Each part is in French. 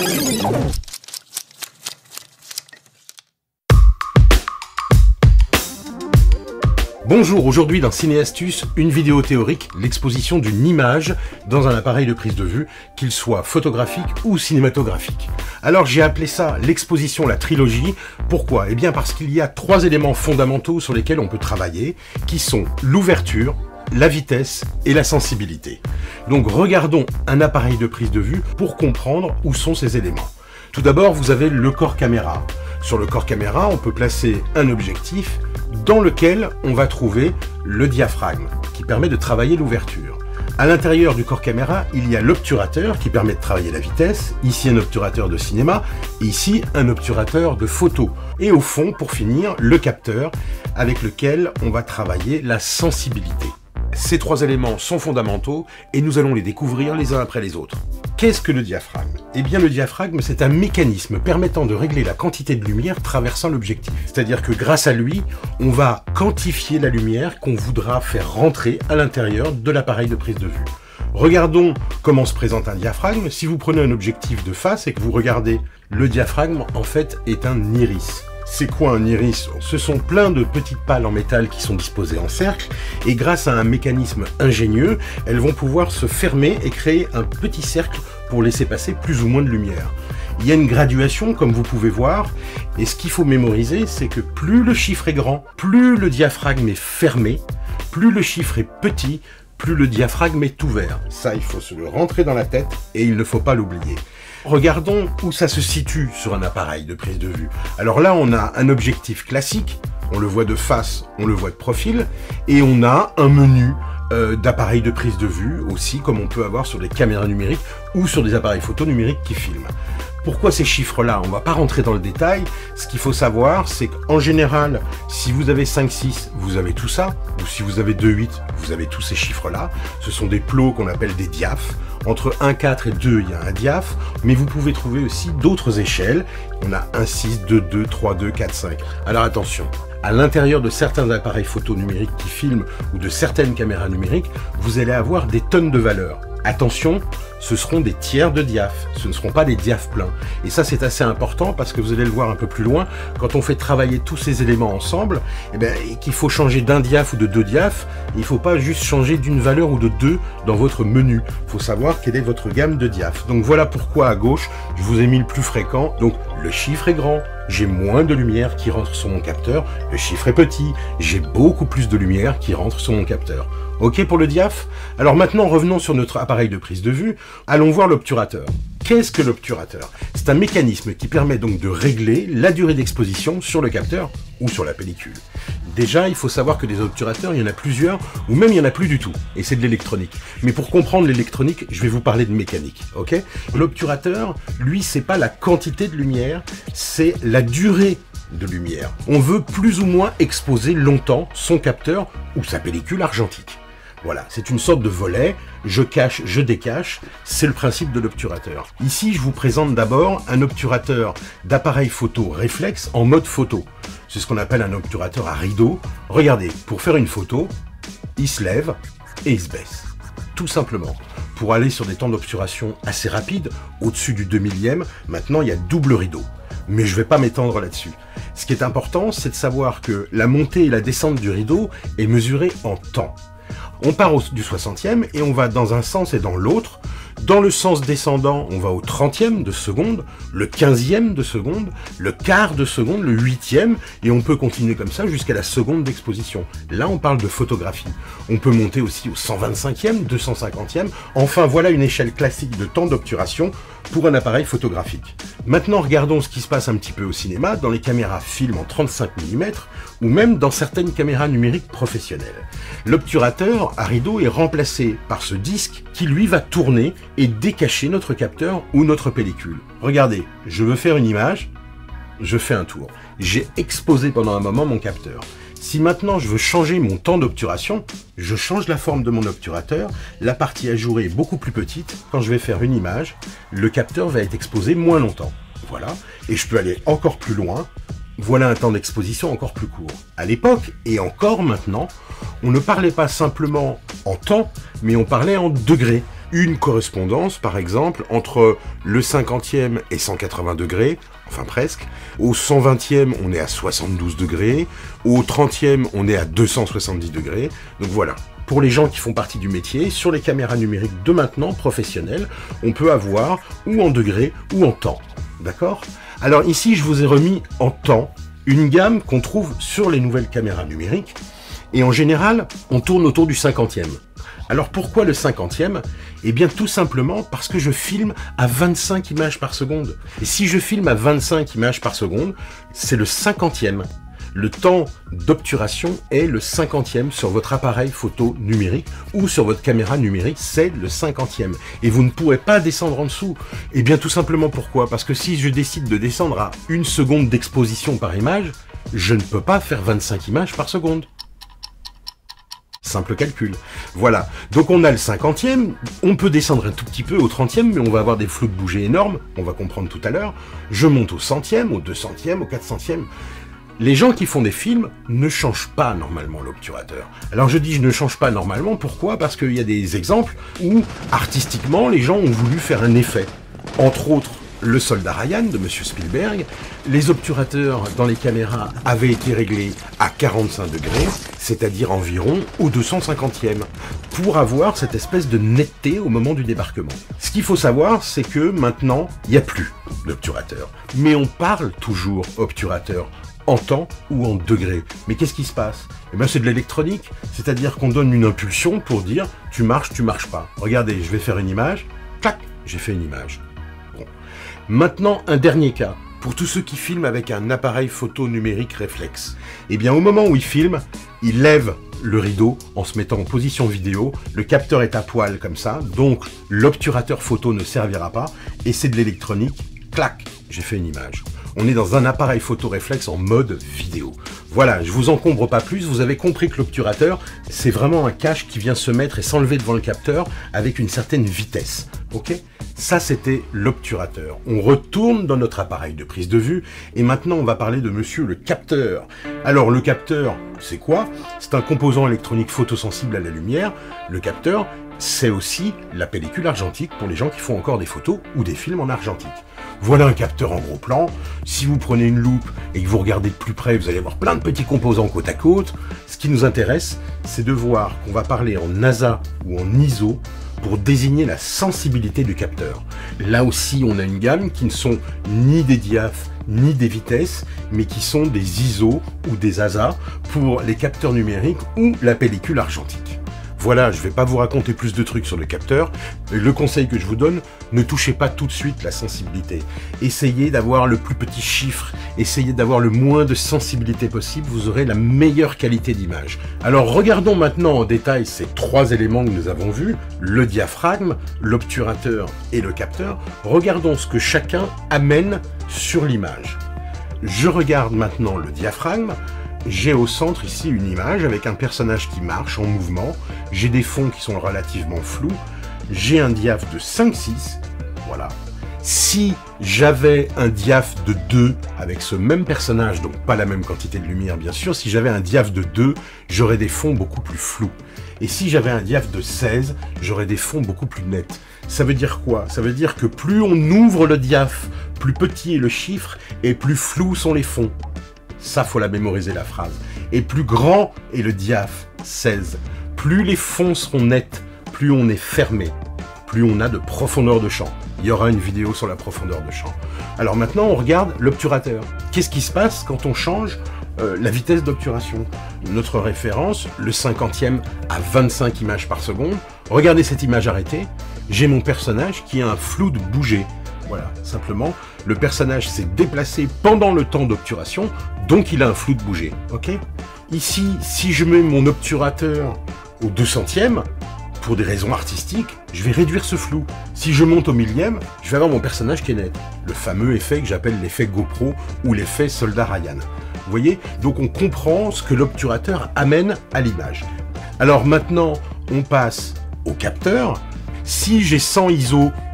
Bonjour, aujourd'hui dans Ciné Astuces, une vidéo théorique, l'exposition d'une image dans un appareil de prise de vue, qu'il soit photographique ou cinématographique. Alors j'ai appelé ça l'exposition, la trilogie. Pourquoi? Eh bien parce qu'il y a 3 éléments fondamentaux sur lesquels on peut travailler, qui sont l'ouverture, la vitesse et la sensibilité. Donc regardons un appareil de prise de vue pour comprendre où sont ces éléments. Tout d'abord, vous avez le corps caméra. Sur le corps caméra, on peut placer un objectif dans lequel on va trouver le diaphragme, qui permet de travailler l'ouverture. À l'intérieur du corps caméra, il y a l'obturateur qui permet de travailler la vitesse, ici un obturateur de cinéma, et ici un obturateur de photo. Et au fond, pour finir, le capteur avec lequel on va travailler la sensibilité. Ces 3 éléments sont fondamentaux et nous allons les découvrir les uns après les autres. Qu'est-ce que le diaphragme? Eh bien le diaphragme, c'est un mécanisme permettant de régler la quantité de lumière traversant l'objectif. C'est-à-dire que grâce à lui, on va quantifier la lumière qu'on voudra faire rentrer à l'intérieur de l'appareil de prise de vue. Regardons comment se présente un diaphragme. Si vous prenez un objectif de face et que vous regardez, le diaphragme en fait est un iris. C'est quoi un iris? Ce sont plein de petites pales en métal qui sont disposées en cercle et grâce à un mécanisme ingénieux, elles vont pouvoir se fermer et créer un petit cercle pour laisser passer plus ou moins de lumière. Il y a une graduation comme vous pouvez voir et ce qu'il faut mémoriser, c'est que plus le chiffre est grand, plus le diaphragme est fermé, plus le chiffre est petit, plus le diaphragme est ouvert. Ça, il faut se le rentrer dans la tête et il ne faut pas l'oublier. Regardons où ça se situe sur un appareil de prise de vue. Alors là, on a un objectif classique, on le voit de face, on le voit de profil, et on a un menu d'appareils de prise de vue aussi, comme on peut avoir sur des caméras numériques ou sur des appareils photo numériques qui filment. Pourquoi ces chiffres-là? On ne va pas rentrer dans le détail. Ce qu'il faut savoir, c'est qu'en général, si vous avez 5,6, vous avez tout ça. Ou si vous avez 2,8, vous avez tous ces chiffres-là. Ce sont des plots qu'on appelle des diaphes. Entre 1,4 et 2, il y a un diaph. Mais vous pouvez trouver aussi d'autres échelles. On a 1,6, 2,2, 3,2, 4,5. Alors attention. À l'intérieur de certains appareils photo numériques qui filment ou de certaines caméras numériques, vous allez avoir des tonnes de valeurs. Attention, ce seront des tiers de diaph, ce ne seront pas des diaphs pleins. Et ça, c'est assez important parce que vous allez le voir un peu plus loin, quand on fait travailler tous ces éléments ensemble, et qu'il faut changer d'un diaph ou de 2 diaphs, il ne faut pas juste changer d'une valeur ou de 2 dans votre menu. Il faut savoir quelle est votre gamme de diaphs. Donc voilà pourquoi à gauche, je vous ai mis le plus fréquent. Donc le chiffre est grand, j'ai moins de lumière qui rentre sur mon capteur. Le chiffre est petit, j'ai beaucoup plus de lumière qui rentre sur mon capteur. Ok pour le diaph? Alors maintenant, revenons sur notre appareil de prise de vue. Allons voir l'obturateur. Qu'est-ce que l'obturateur? C'est un mécanisme qui permet donc de régler la durée d'exposition sur le capteur ou sur la pellicule. Déjà, il faut savoir que des obturateurs, il y en a plusieurs, ou même il n'y en a plus du tout, et c'est de l'électronique. Mais pour comprendre l'électronique, je vais vous parler de mécanique, ok? L'obturateur, lui, c'est pas la quantité de lumière, c'est la durée de lumière. On veut plus ou moins exposer longtemps son capteur ou sa pellicule argentique. Voilà, c'est une sorte de volet, je cache, je décache, c'est le principe de l'obturateur. Ici, je vous présente d'abord un obturateur d'appareil photo réflexe en mode photo. C'est ce qu'on appelle un obturateur à rideau. Regardez, pour faire une photo, il se lève et il se baisse. Tout simplement. Pour aller sur des temps d'obturation assez rapides, au-dessus du 2 millième, maintenant il y a double rideau. Mais je ne vais pas m'étendre là-dessus. Ce qui est important, c'est de savoir que la montée et la descente du rideau est mesurée en temps. On part du 60e et on va dans un sens et dans l'autre. Dans le sens descendant, on va au 30e de seconde, le 15e de seconde, le quart de seconde, le 8e, et on peut continuer comme ça jusqu'à la seconde d'exposition. Là, on parle de photographie. On peut monter aussi au 125e, 250e. Enfin, voilà une échelle classique de temps d'obturation pour un appareil photographique. Maintenant, regardons ce qui se passe un petit peu au cinéma, dans les caméras film en 35 mm, ou même dans certaines caméras numériques professionnelles. L'obturateur à rideau est remplacé par ce disque qui, lui, va tourner et décacher notre capteur ou notre pellicule. Regardez, je veux faire une image, je fais un tour. J'ai exposé pendant un moment mon capteur. Si maintenant je veux changer mon temps d'obturation, je change la forme de mon obturateur, la partie ajourée est beaucoup plus petite. Quand je vais faire une image, le capteur va être exposé moins longtemps. Voilà, et je peux aller encore plus loin. Voilà un temps d'exposition encore plus court. À l'époque, et encore maintenant, on ne parlait pas simplement en temps, mais on parlait en degrés. une correspondance, par exemple, entre le 50e et 180 degrés, enfin presque. Au 120e, on est à 72 degrés. Au 30e, on est à 270 degrés. Donc voilà. Pour les gens qui font partie du métier, sur les caméras numériques de maintenant, professionnelles, on peut avoir ou en degrés ou en temps. D'accord? Alors ici, je vous ai remis en temps une gamme qu'on trouve sur les nouvelles caméras numériques. Et en général, on tourne autour du 50e. Alors pourquoi le 50e? Eh bien tout simplement parce que je filme à 25 images par seconde. Et si je filme à 25 images par seconde, c'est le 50e. Le temps d'obturation est le 50e sur votre appareil photo numérique ou sur votre caméra numérique, c'est le 50e. Et vous ne pourrez pas descendre en dessous. Eh bien tout simplement pourquoi? Parce que si je décide de descendre à 1 seconde d'exposition par image, je ne peux pas faire 25 images par seconde. Simple calcul. Voilà. Donc on a le 50e, on peut descendre un tout petit peu au 30e, mais on va avoir des flous de bouger énormes, on va comprendre tout à l'heure. Je monte au 100e, au 200e, au 400e. Les gens qui font des films ne changent pas normalement l'obturateur. Alors je dis je ne change pas normalement, pourquoi? Parce qu'il y a des exemples où, artistiquement, les gens ont voulu faire un effet. Entre autres, Le Soldat Ryan de Monsieur Spielberg, les obturateurs dans les caméras avaient été réglés à 45 degrés, c'est-à-dire environ au 250e, pour avoir cette espèce de netteté au moment du débarquement. Ce qu'il faut savoir, c'est que maintenant, il n'y a plus d'obturateur. Mais on parle toujours obturateur, en temps ou en degrés. Mais qu'est-ce qui se passe? Eh bien, c'est de l'électronique, c'est-à-dire qu'on donne une impulsion pour dire tu marches pas. Regardez, je vais faire une image, clac, j'ai fait une image. Bon. Maintenant, un dernier cas, pour tous ceux qui filment avec un appareil photo numérique réflexe. Eh bien, au moment où ils filment, ils lèvent le rideau en se mettant en position vidéo, le capteur est à poil comme ça, donc l'obturateur photo ne servira pas, et c'est de l'électronique, clac, j'ai fait une image. On est dans un appareil photo réflexe en mode vidéo. Voilà, je vous encombre pas plus, vous avez compris que l'obturateur, c'est vraiment un cache qui vient se mettre et s'enlever devant le capteur avec une certaine vitesse. Ok? Ça, c'était l'obturateur. On retourne dans notre appareil de prise de vue, et maintenant on va parler de monsieur le capteur. Alors le capteur, c'est quoi? C'est un composant électronique photosensible à la lumière. Le capteur, c'est aussi la pellicule argentique pour les gens qui font encore des photos ou des films en argentique. Voilà un capteur en gros plan. Si vous prenez une loupe et que vous regardez de plus près, vous allez avoir plein de petits composants côte à côte. Ce qui nous intéresse, c'est de voir qu'on va parler en ASA ou en ISO pour désigner la sensibilité du capteur. Là aussi, on a une gamme qui ne sont ni des diaphes, ni des vitesses, mais qui sont des ISO ou des ASA pour les capteurs numériques ou la pellicule argentique. Voilà, je ne vais pas vous raconter plus de trucs sur le capteur. Le conseil que je vous donne, ne touchez pas tout de suite la sensibilité. Essayez d'avoir le plus petit chiffre, essayez d'avoir le moins de sensibilité possible, vous aurez la meilleure qualité d'image. Alors regardons maintenant en détail ces trois éléments que nous avons vus, le diaphragme, l'obturateur et le capteur. Regardons ce que chacun amène sur l'image. Je regarde maintenant le diaphragme. J'ai au centre ici une image avec un personnage qui marche en mouvement, j'ai des fonds qui sont relativement flous, j'ai un diaph de 5-6, voilà. Si j'avais un diaph de 2 avec ce même personnage, donc pas la même quantité de lumière bien sûr, si j'avais un diaph de 2, j'aurais des fonds beaucoup plus flous. Et si j'avais un diaph de 16, j'aurais des fonds beaucoup plus nets. Ça veut dire quoi? Ça veut dire que plus on ouvre le diaph, plus petit est le chiffre et plus flous sont les fonds. Ça, faut la mémoriser la phrase. Et plus grand est le diaph, 16. Plus les fonds seront nets, plus on est fermé, plus on a de profondeur de champ. Il y aura une vidéo sur la profondeur de champ. Alors maintenant, on regarde l'obturateur. Qu'est-ce qui se passe quand on change la vitesse d'obturation? Notre référence, le 50e à 25 images par seconde. Regardez cette image arrêtée. J'ai mon personnage qui a un flou de bouger. Voilà, simplement, le personnage s'est déplacé pendant le temps d'obturation, donc il a un flou de bouger, ok? Ici, si je mets mon obturateur au 200e, pour des raisons artistiques, je vais réduire ce flou. Si je monte au 1000e, je vais avoir mon personnage qui est net. Le fameux effet que j'appelle l'effet GoPro ou l'effet Soldat Ryan. Vous voyez? Donc on comprend ce que l'obturateur amène à l'image. Alors maintenant, on passe au capteur. Si j'ai 100 ISO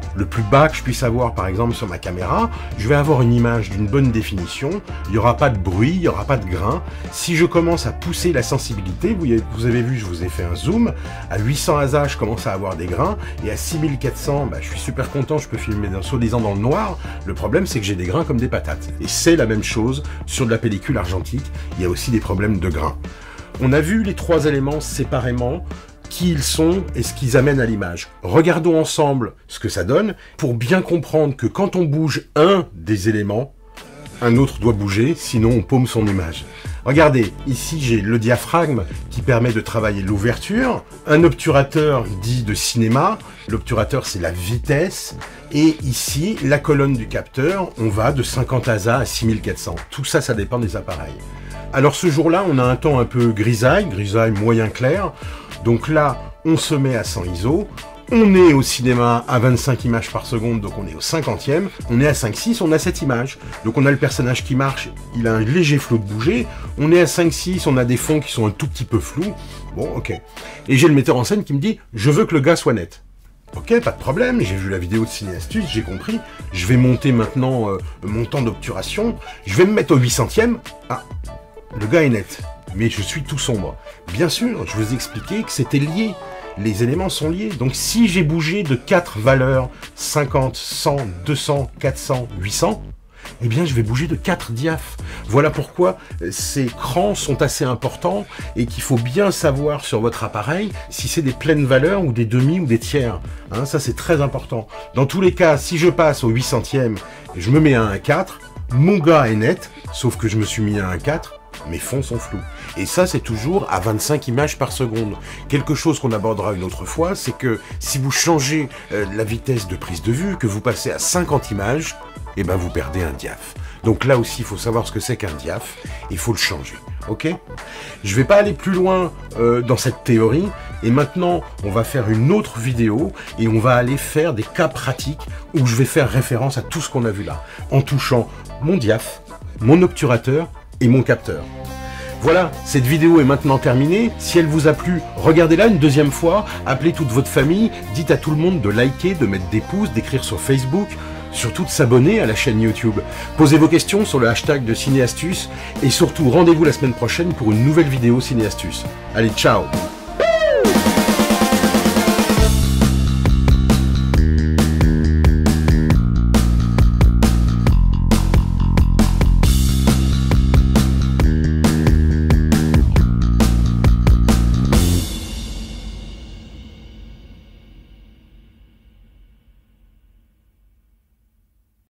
le plus bas que je puisse avoir par exemple sur ma caméra, je vais avoir une image d'une bonne définition, il n'y aura pas de bruit, il n'y aura pas de grain. Si je commence à pousser la sensibilité, vous avez vu, je vous ai fait un zoom, à 800 ASA, je commence à avoir des grains, et à 6400, je suis super content, je peux filmer soi-disant dans le noir. Le problème, c'est que j'ai des grains comme des patates. Et c'est la même chose sur de la pellicule argentique, il y a aussi des problèmes de grains. On a vu les trois éléments séparément, qui ils sont et ce qu'ils amènent à l'image. Regardons ensemble ce que ça donne pour bien comprendre que quand on bouge un des éléments, un autre doit bouger, sinon on paume son image. Regardez, ici j'ai le diaphragme qui permet de travailler l'ouverture, un obturateur dit de cinéma, l'obturateur c'est la vitesse, et ici la colonne du capteur, on va de 50 ASA à 6400. Tout ça, ça dépend des appareils. Alors ce jour-là, on a un temps un peu grisaille moyen clair. Donc là, on se met à 100 ISO, on est au cinéma à 25 images par seconde, donc on est au 50e, on est à 5.6, on a cette image. Donc on a le personnage qui marche, il a un léger flot de bouger, on est à 5.6, on a des fonds qui sont un tout petit peu flous, bon ok. Et j'ai le metteur en scène qui me dit, je veux que le gars soit net. Ok, pas de problème, j'ai vu la vidéo de Ciné Astuce, j'ai compris, je vais monter maintenant mon temps d'obturation, je vais me mettre au 800e, ah, le gars est net. Mais je suis tout sombre. Bien sûr, je vous ai expliqué que c'était lié. Les éléments sont liés. Donc si j'ai bougé de 4 valeurs, 50, 100, 200, 400, 800, eh bien je vais bouger de 4 diaphes. Voilà pourquoi ces crans sont assez importants et qu'il faut bien savoir sur votre appareil si c'est des pleines valeurs ou des demi ou des tiers. Hein, ça c'est très important. Dans tous les cas, si je passe au 800e, je me mets à 1,4, mon gars est net, sauf que je me suis mis à 1,4, mes fonds sont flous. Et ça, c'est toujours à 25 images par seconde. Quelque chose qu'on abordera une autre fois, c'est que si vous changez la vitesse de prise de vue, que vous passez à 50 images, eh ben vous perdez un diaph. Donc là aussi, il faut savoir ce que c'est qu'un diaph, il faut le changer. Ok ? Je vais pas aller plus loin dans cette théorie, et maintenant, on va faire une autre vidéo, et on va aller faire des cas pratiques, où je vais faire référence à tout ce qu'on a vu là, en touchant mon diaph, mon obturateur, et mon capteur. Voilà, cette vidéo est maintenant terminée. Si elle vous a plu, regardez-la une deuxième fois, appelez toute votre famille, dites à tout le monde de liker, de mettre des pouces, d'écrire sur Facebook, surtout de s'abonner à la chaîne YouTube. Posez vos questions sur le hashtag de Ciné Astuce et surtout rendez-vous la semaine prochaine pour une nouvelle vidéo Ciné Astuce. Allez, ciao!